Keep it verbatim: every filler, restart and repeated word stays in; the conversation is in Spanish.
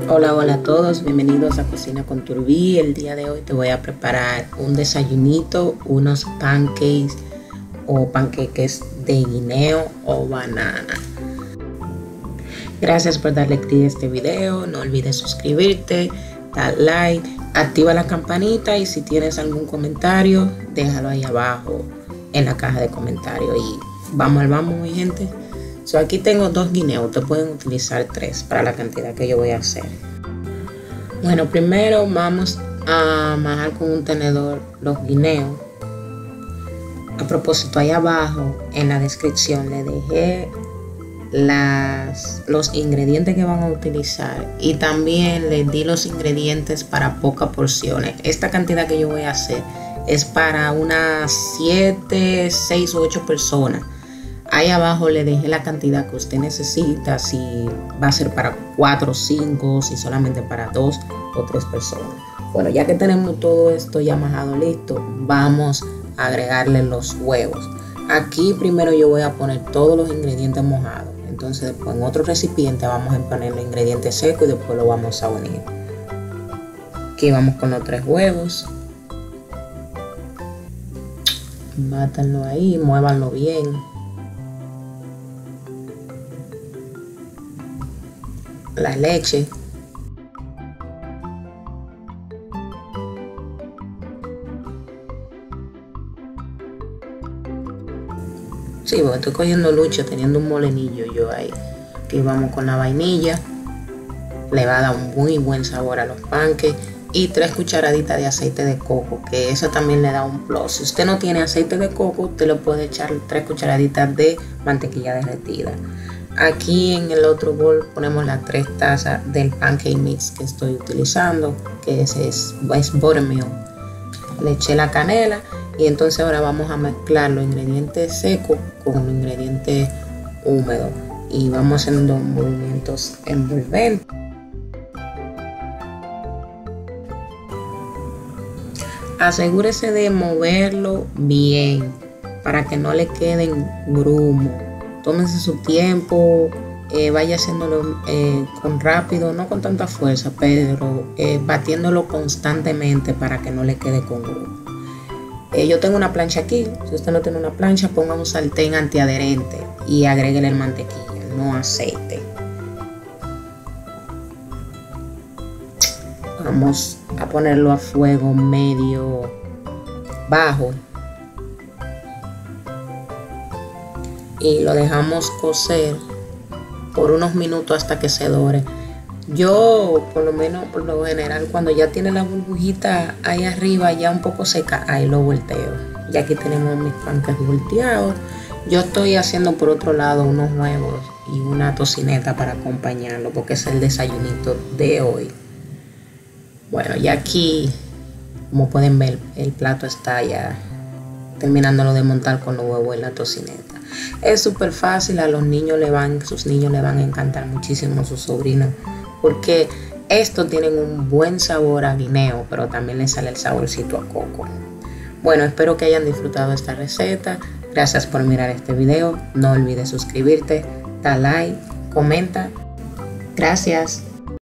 Hola, hola a todos, bienvenidos a Cocina con Turbí. El día de hoy te voy a preparar un desayunito, unos pancakes o panqueques de guineo o banana. Gracias por darle clic a este video, no olvides suscribirte, dar like, activa la campanita y si tienes algún comentario, déjalo ahí abajo en la caja de comentarios. Y vamos al vamos, mi gente. So, aquí tengo dos guineos, te pueden utilizar tres para la cantidad que yo voy a hacer. Bueno, primero vamos a majar con un tenedor los guineos. A propósito, ahí abajo en la descripción le dejé las, los ingredientes que van a utilizar y también les di los ingredientes para pocas porciones. Esta cantidad que yo voy a hacer es para unas siete, seis u ocho personas. Ahí abajo le dejé la cantidad que usted necesita, si va a ser para cuatro o cinco, si solamente para dos o tres personas. Bueno, ya que tenemos todo esto ya majado listo, vamos a agregarle los huevos. Aquí primero yo voy a poner todos los ingredientes mojados. Entonces después en otro recipiente vamos a poner los ingredientes secos y después lo vamos a unir. Aquí vamos con los tres huevos. Bátanlo ahí, muévanlo bien. La leche. Sí, porque estoy cogiendo lucha teniendo un molenillo yo ahí. Aquí vamos con la vainilla. Le va a dar un muy buen sabor a los pancakes. Y tres cucharaditas de aceite de coco, que eso también le da un plus. Si usted no tiene aceite de coco, usted le puede echar tres cucharaditas de mantequilla derretida. Aquí en el otro bol ponemos las tres tazas del pancake mix que estoy utilizando, que es, es, es buttermilk. Le eché la canela y entonces ahora vamos a mezclar los ingredientes secos con los ingredientes húmedos y vamos haciendo movimientos envolventes. Asegúrese de moverlo bien para que no le queden grumos. Tómense su tiempo, eh, vaya haciéndolo eh, con rápido, no con tanta fuerza, pero eh, batiéndolo constantemente para que no le quede con grumo. Eh, yo tengo una plancha aquí, si usted no tiene una plancha, ponga un sartén antiadherente y agréguele el mantequilla, no aceite. Vamos a ponerlo a fuego medio bajo. Y lo dejamos cocer por unos minutos hasta que se dore. Yo, por lo menos, por lo general, cuando ya tiene la burbujita ahí arriba, ya un poco seca, ahí lo volteo. Ya aquí tenemos mis pancakes volteados. Yo estoy haciendo por otro lado unos huevos y una tocineta para acompañarlo, porque es el desayunito de hoy. Bueno, ya aquí, como pueden ver, el plato está ya terminándolo de montar con los huevos y la tocineta. Es súper fácil, a los niños le van, sus niños le van a encantar muchísimo, a sus sobrinos, porque estos tienen un buen sabor a guineo, pero también les sale el saborcito a coco. Bueno, espero que hayan disfrutado esta receta. Gracias por mirar este video. No olvides suscribirte, da like, comenta. Gracias.